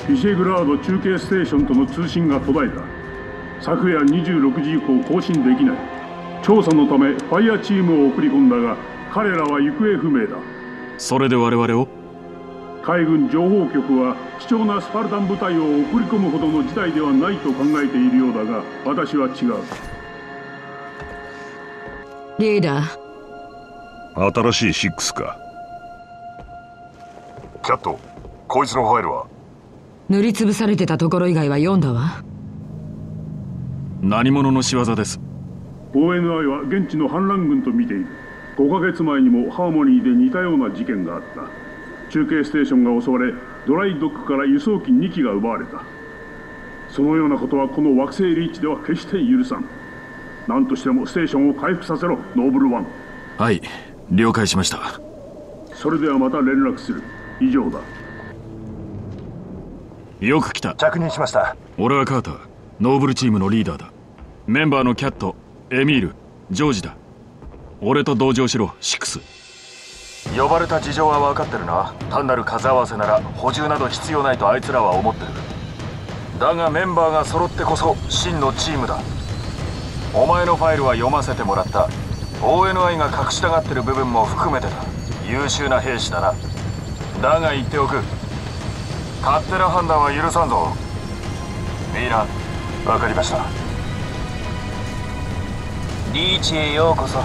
ビシェグラード中継ステーションとの通信が途絶えた。昨夜26時以降更新できない。調査のためファイアチームを送り込んだが、彼らは行方不明だ。 それで我々を？ 海軍情報局は貴重なスパルタン部隊を送り込むほどの事態ではないと考えているようだが、私は違う。 リーダー。新しいシックスか。 キャット、こいつのファイルは？ 塗りつぶされてたところ以外は読んだわ。 何者の仕業です。 ONI は現地の反乱軍と見ている。5ヶ月前にもハーモニーで似たような事件があった。中継ステーションが襲われ、ドライドックから輸送機2機が奪われた。そのようなことはこの惑星リーチでは決して許さん。何としてもステーションを回復させろ、ノーブルワン。 はい、了解しました。 それではまた連絡する。以上だ。 よく来た。 着任しました。 俺はカーター、ノーブルチームのリーダーだ。メンバーのキャット、エミール、ジョージだ。俺と同乗しろ、シックス。 呼ばれた事情は分かってるな。単なる数合わせなら補充など必要ないとあいつらは思ってる。だがメンバーが揃ってこそ真のチームだ。お前のファイルは読ませてもらった。 ONI が隠したがってる部分も含めてだ。優秀な兵士だな。だが言っておく、勝手な判断は許さんぞ。みんな分かりました。リーチへようこそ。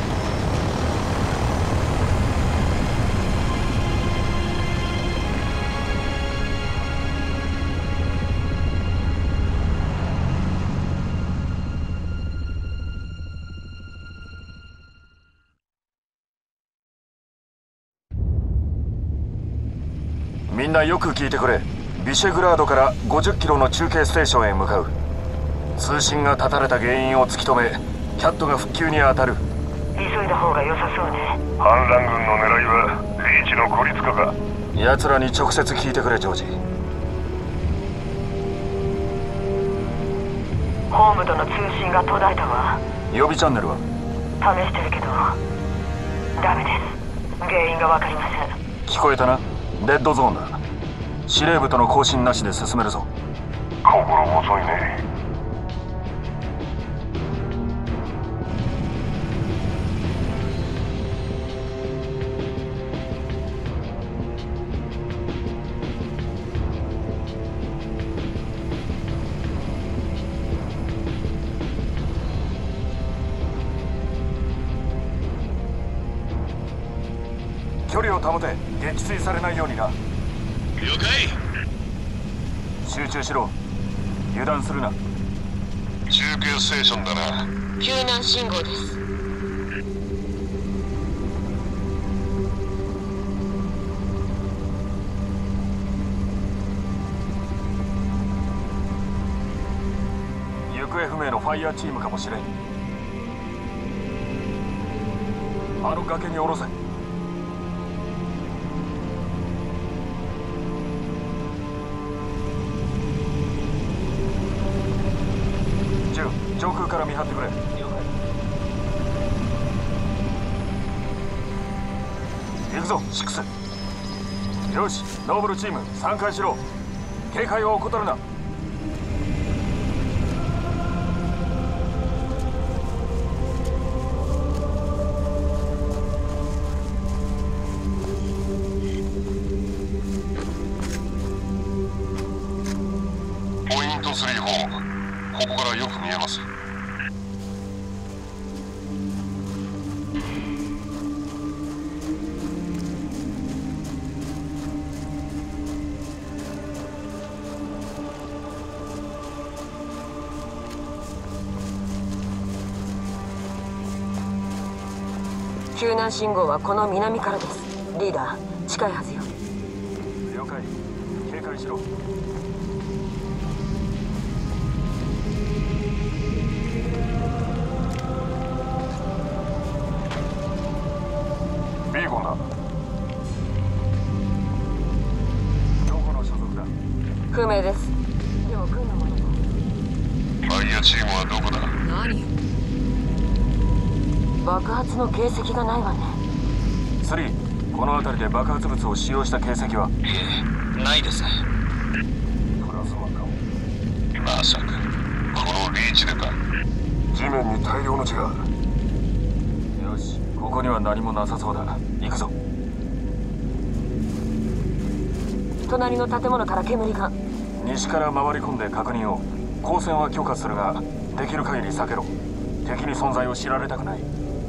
みんなよく聞いてくれ。ビシェグラードから50キロの中継ステーションへ向かう。通信が断たれた原因を突き止め、キャットが復旧に当たる。 急いだ方が良さそうね。 反乱軍の狙いはリーチの孤立化か。 奴らに直接聞いてくれ、ジョージ。 ホームとの通信が途絶えたわ。 予備チャンネルは？ 試してるけどダメです。原因が分かりません。 聞こえたな。レッドゾーンだ。司令部との交信なしで進めるぞ。 心細いね。 距離を保て。撃墜されないようにな。 了解。 集中しろ。油断するな。 中継ステーションだな。 救難信号です。 行方不明のファイヤーチームかもしれん。あの崖に下ろせ。上空から見張ってくれ。行くぞ、シックス。よし、ノーブルチーム参加しろ。警戒を怠るな。 ポイント34。ここからよく見えます。 救難信号はこの南からです。リーダー、近いはずよ。 了解。警戒しろ。ビーゴンだ。どこの所属だ？ 不明です。でも軍のものと。 ファイヤーチームはどこだ？ 何？爆発の形跡がないわね。 スリー、この辺りで爆発物を使用した形跡は？ いえ、ないです。 まさかこのリーチでか。 地面に大量の血が。よし、ここには何もなさそうだ。行くぞ。 隣の建物から煙が。 西から回り込んで確認を。光線は許可するが、できる限り避けろ。敵に存在を知られたくない。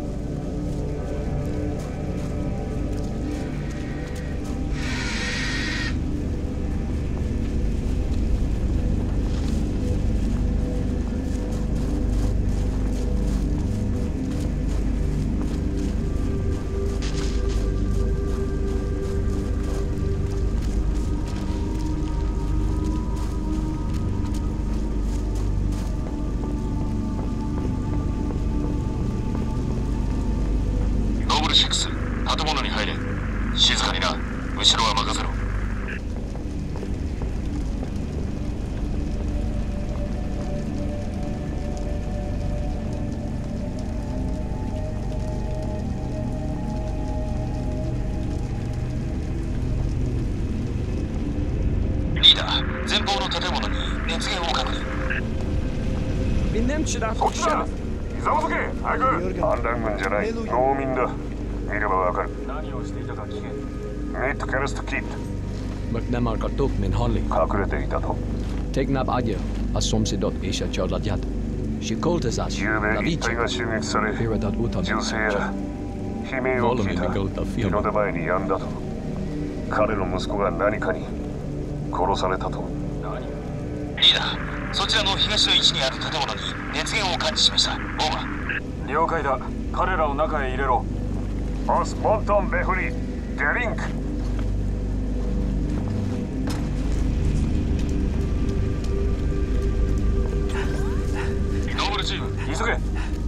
建物に入れ。静かにな。後ろは任せろ。リーダー、前方の建物に熱源を確認。 そっちだ。ひざまずけ。早く。反乱軍じゃない、農民だ。見ればわかる。何をしていたか聞け。ミット・ケルスト・キッド。 Magdamar katuk min Holly. 隠れていたと。 Tegnab adje, as somsidot isha chodladjat. Shikoltesas, 昨べ一帯が襲撃され、銃声や悲鳴を聞いた。日の出前にやんだと。彼の息子が何かに殺されたと。 何？リーダー、そちらの東の位置にある建物に熱源を感知しました。オーバー。 了解だ。彼らを中へ入れろ。オス・モントン・ベフリー、デリンク。 ノーブルチーム、 急げ。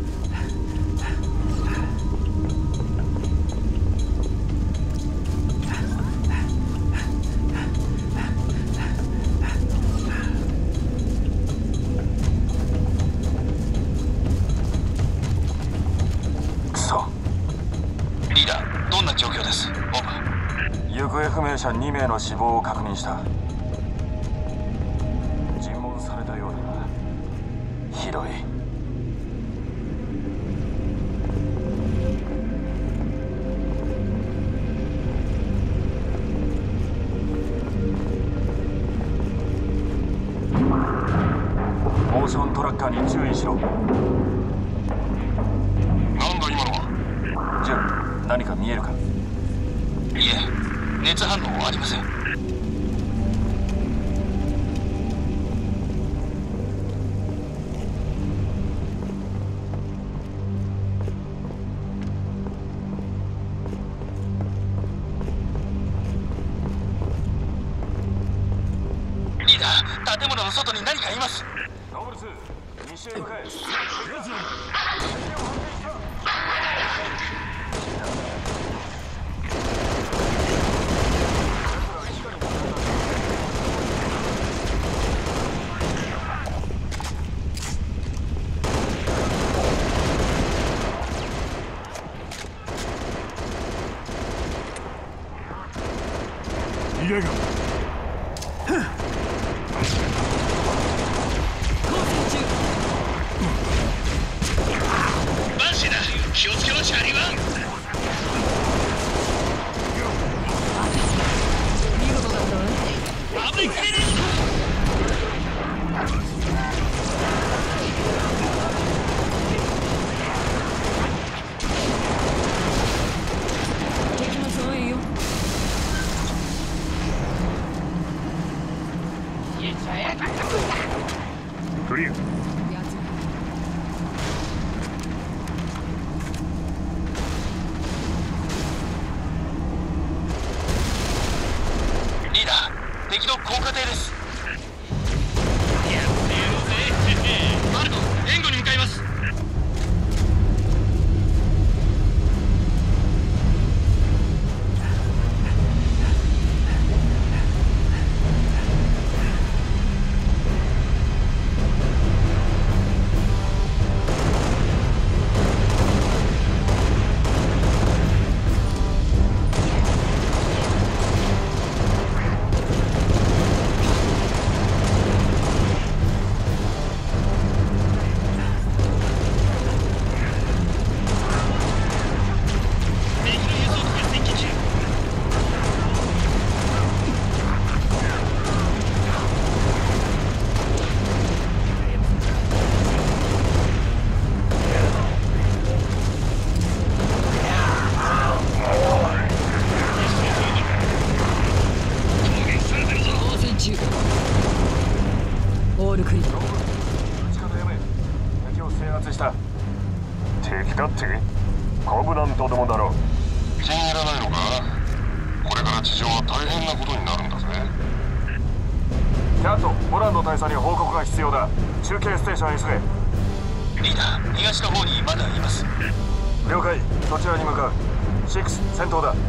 くそ。 リーダー、どんな状況です？オーバー。 行方不明者2名の死亡を確認した。尋問されたようだな。ひどい。モーショントラッカーに注意しろ。 なんだ今のは。 ジュン、何か見えるか？ いえ、熱反応ありません。リーダー、建物の外に何かいます。 ノブル2、西へ向かえ。 家がバンシーだ、気をつけろ、チャーリーは。 見事だったわね。 危ない危ない。 敵もすごいよ。 クリア。 リーダー、敵の高架艇です。マルコ、援護に向かいます。 くり。 撃ち方やめ。敵を制圧した。 敵だって？コブナントどもだろう。気に入らないのか？これから地上は大変なことになるんだぜ。 キャット、モランド大佐に報告が必要だ。中継ステーションへ急げ。 リーダー、東の方にまだいます。 了解、そちらに向かう。6、先頭だ。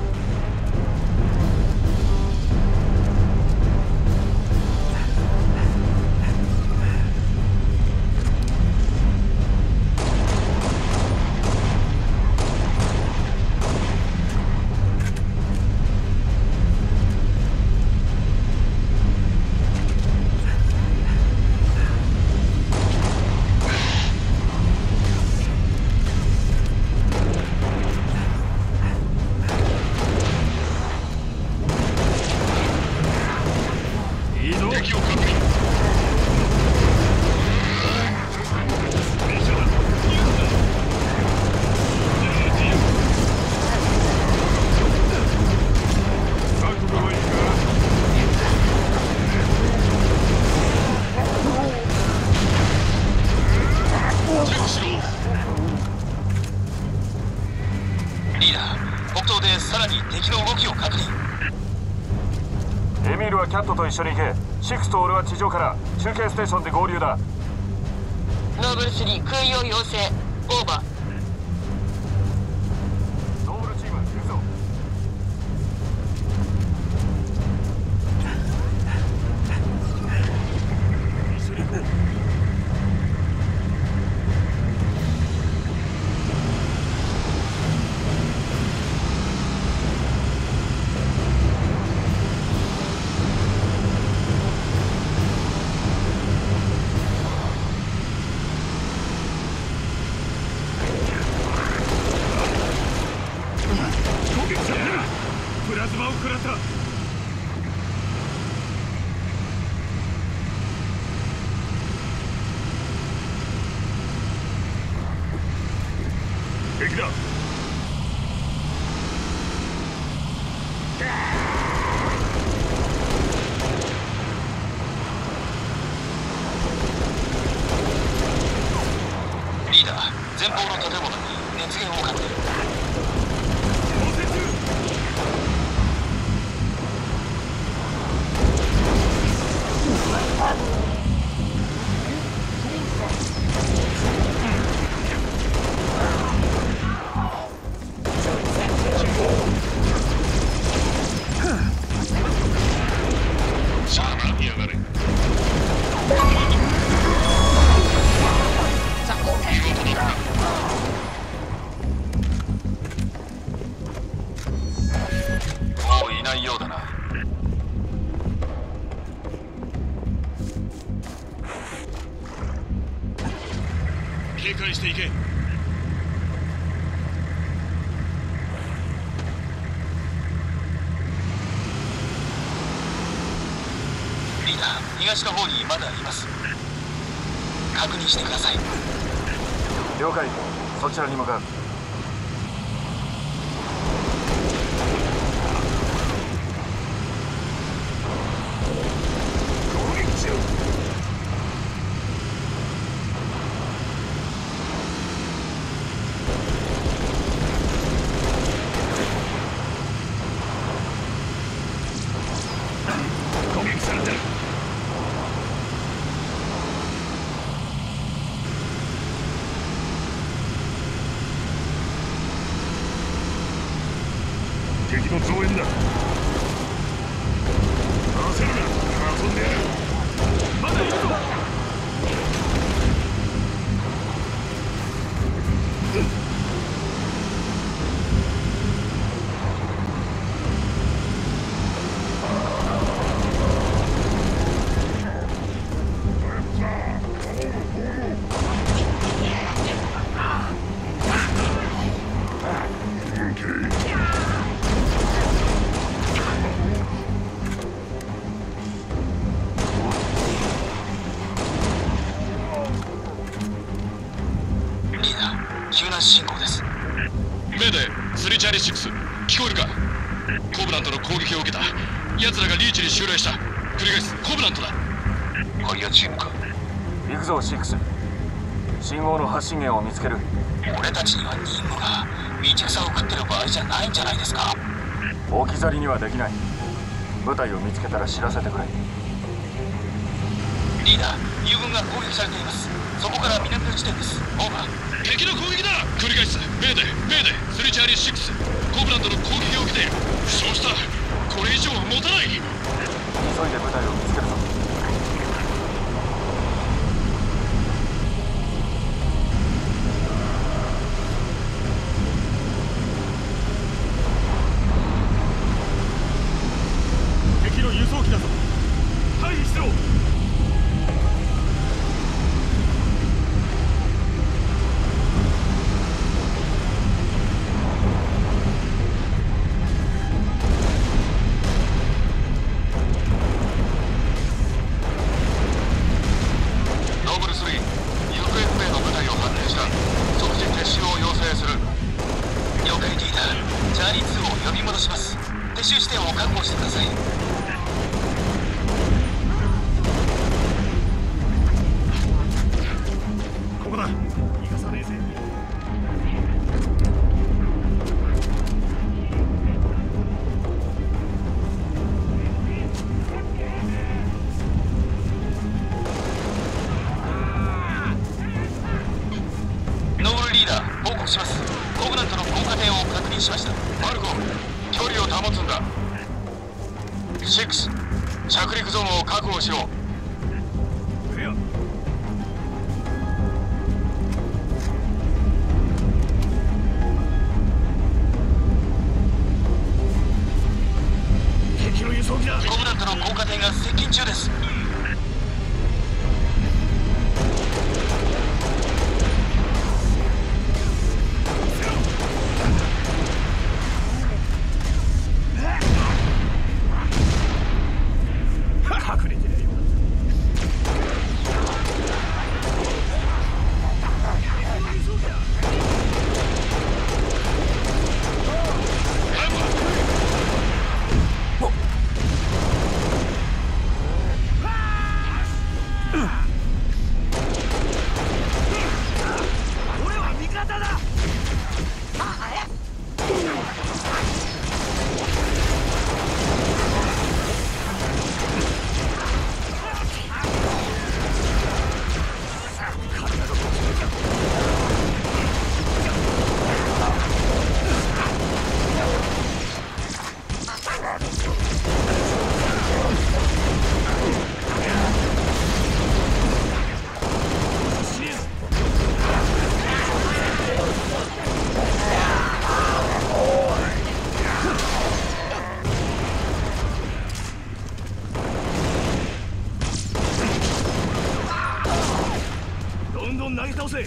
エミールはキャットと一緒に行け。6と俺は地上から中継ステーションで合流だ。 ノーブル3空輸を要請。オーバー。 ノーブルチーム行くぞ。一緒に行こう。 プラズマを食らった。敵だ。 リーダー、前方の建物に熱源を感じる。もういないようだな。 警戒していけ。 リーダー、東の方にまだいます。確認してください。 了解、そちらに向かう。攻撃しろ。攻撃されてる。敵の増援だ。焦るな、遊んでやる。まだ行くぞ。 救難進行です。 メーデー、3チャーリー6、聞こえるか？コブラントの攻撃を受けた。奴らがリーチに襲来した。繰り返す、コブラントだ。 ハリアチームか。 くぞ6。信号の発信源を見つける。 俺たちには任務が道草を食ってる場合じゃないんじゃないですか。 置き去りにはできない。部隊を見つけたら知らせてくれ。 リーダー、友軍が攻撃されています。そこから南の地点です。オーバー。敵の攻撃だ。繰り返す。メーデー、メーデー、スリチャーリー6。コブランドの攻撃を受けている。負傷した。これ以上は持たない。 急いで部隊を見つけるぞ。 敵の輸送機だぞ。退避しろ。 着陸ゾーンを確保しろ。 敵の輸送機だ。 コブラントの降下艇が接近中です。 投げ倒せ。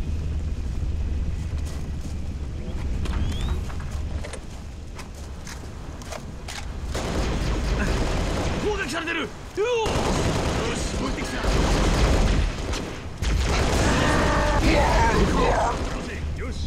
攻撃されてる。よし、動いてきた。よし。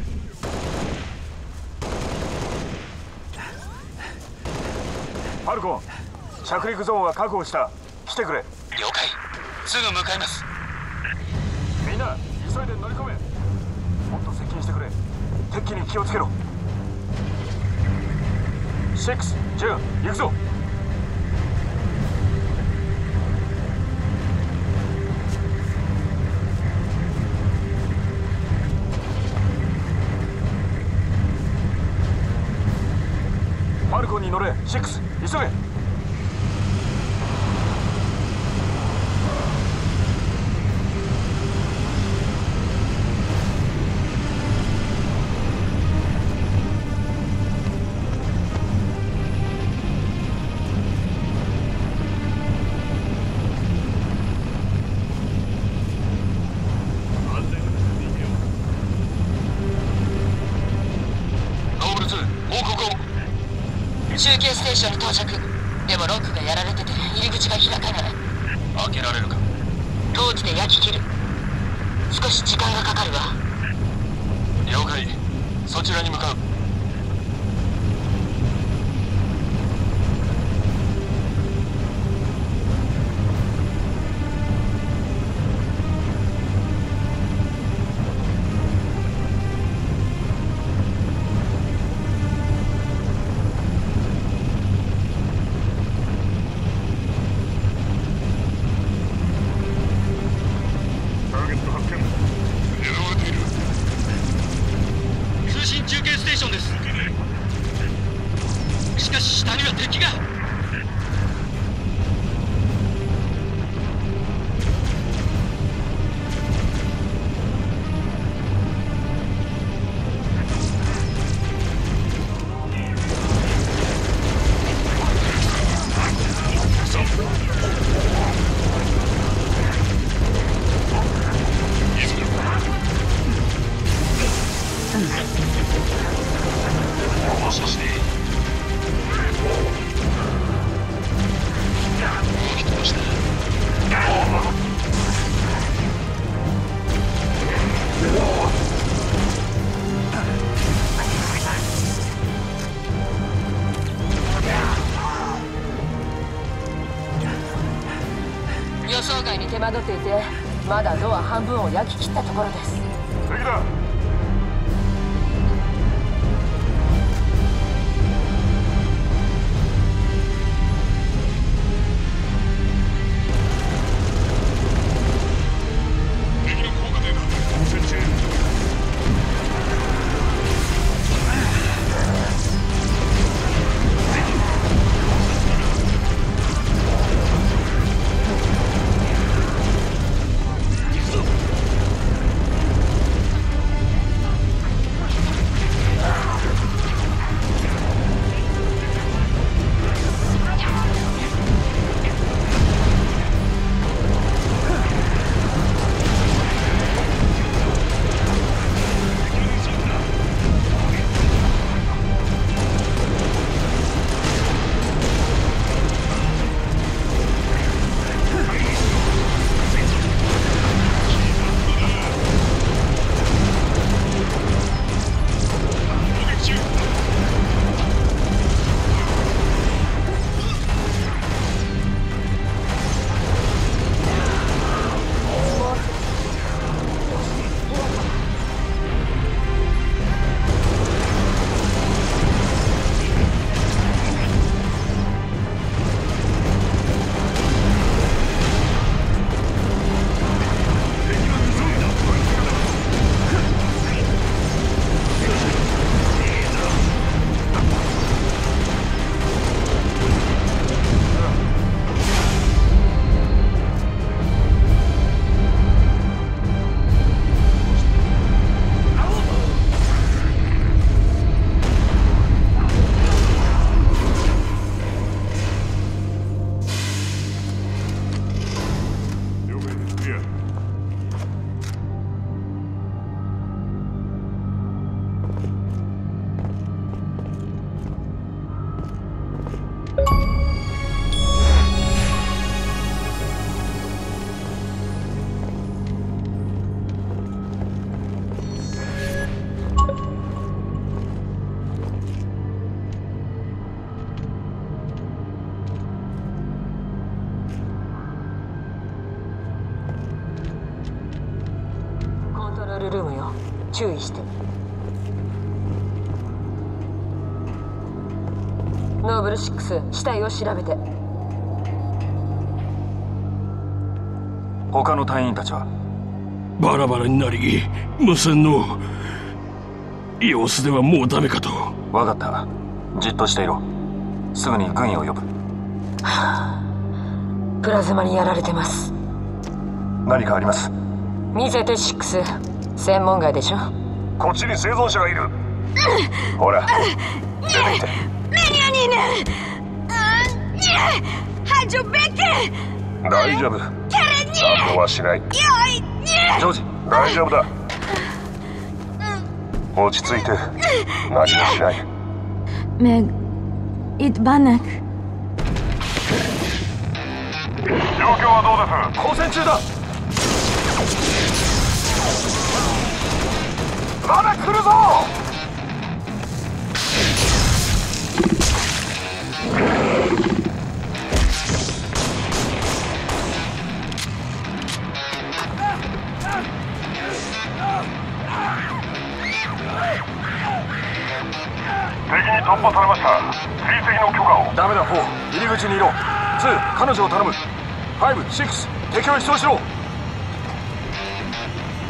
ファルコン、着陸ゾーンは確保した。来てくれ。 了解。すぐ向かいます。 みんな急いで乗り込め。もっと接近してくれ。敵機に気をつけろ。6、ジュン、行くぞ。ファルコンに乗れ。6、急げ。 中継ステーションに到着。でもロックがやられてて入り口が開かない。 開けられるか。 陶器で焼き切る。少し時間がかかるわ。 了解。そちらに向かう。 われている。 通信中継ステーションです。しかし下には敵が。 予想外に手間取っていて、まだドア半分を焼き切ったところです。 敵だ。敵の効果データ交戦中。 ルームよ、注意して。ノーブル6、死体を調べて。 他の隊員たちはバラバラになり、無線の様子ではもうダメかと。 分かった、じっとしていろ。すぐに軍医を呼ぶ。 プラズマにやられてます。 何かあります？ 見せて6。専門外でしょ。 こっちに生存者がいる。ほら、出てきて。大丈夫。何もはしない。ジョージ、大丈夫だ。落ち着いて。何もしない。 meg itt vannak。 状況はどうです？ 交戦中だ。まだ来るぞ。 敵に突破されました。追跡の許可を。 ダメだ、4。入り口にいろ。2、彼女を頼む。5、6、敵を一掃しろ。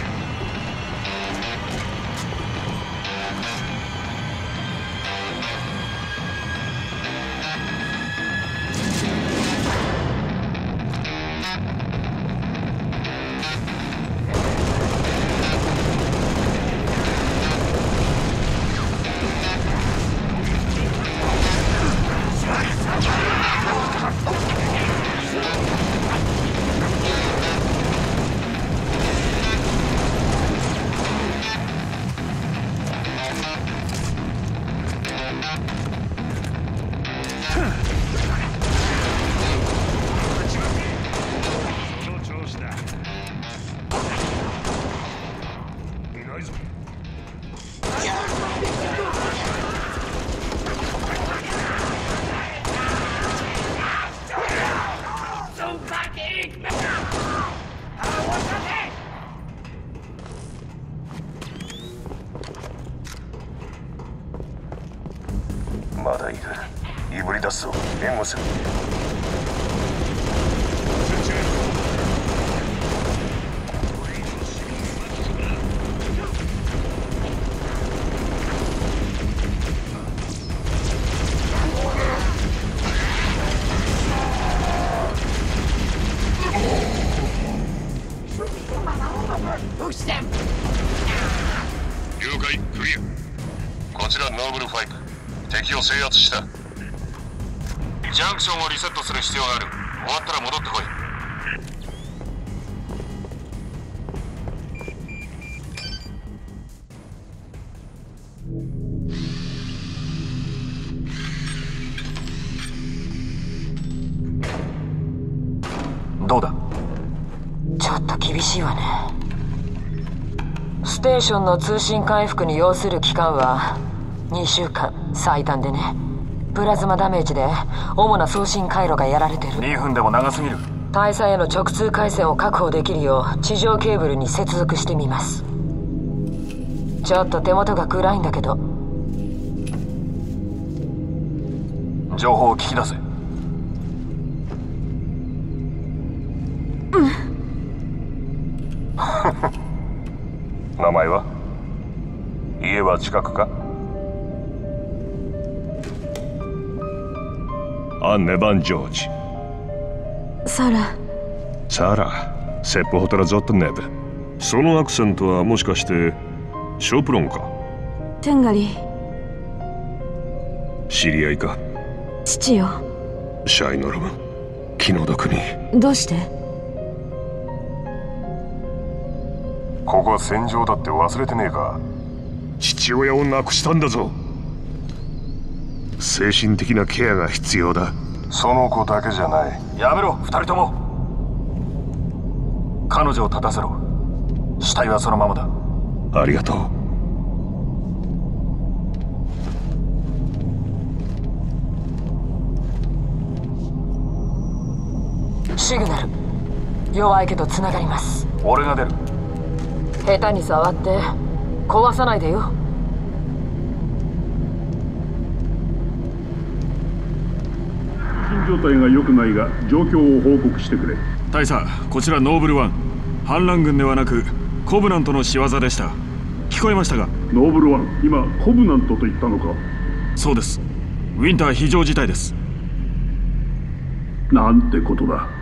まだいる。いぶり出すぞ。援護する。 了解、クリア。 こちらノーブル5。敵を制圧した。ジャンクションをリセットする必要がある。終わったら戻ってこい。 どうだ？ ちょっと厳しいわね。ステーションの通信回復に要する期間は2週間最短でね。プラズマダメージで主な送信回路がやられてる。 2分でも長すぎる。 大佐への直通回線を確保できるよう地上ケーブルに接続してみます。ちょっと手元が暗いんだけど。 情報を聞き出せ。 名前は？家は近くか？アンネ・バン・ジョージ。 サラ。 サラ、セップホトラ・ゾットネブ。そのアクセントはもしかしてショプロンか？ テンガリ。 知り合いか？ 父よ。 シャイノロム、気の毒に。 どうして？ ここは戦場だって忘れてねえか？父親を亡くしたんだぞ。精神的なケアが必要だ。その子だけじゃない。 やめろ、2人とも。彼女を立たせろ。死体はそのままだ。 ありがとう。シグナル弱いけど繋がります。 俺が出る。 下手に触って壊さないでよ。 状態が良くないが状況を報告してくれ。 大佐、こちらノーブル1。反乱軍ではなくコブナントの仕業でした。聞こえましたが？ ノーブル1、今コブナントと言ったのか？ そうです。ウィンター非常事態です。 なんてことだ。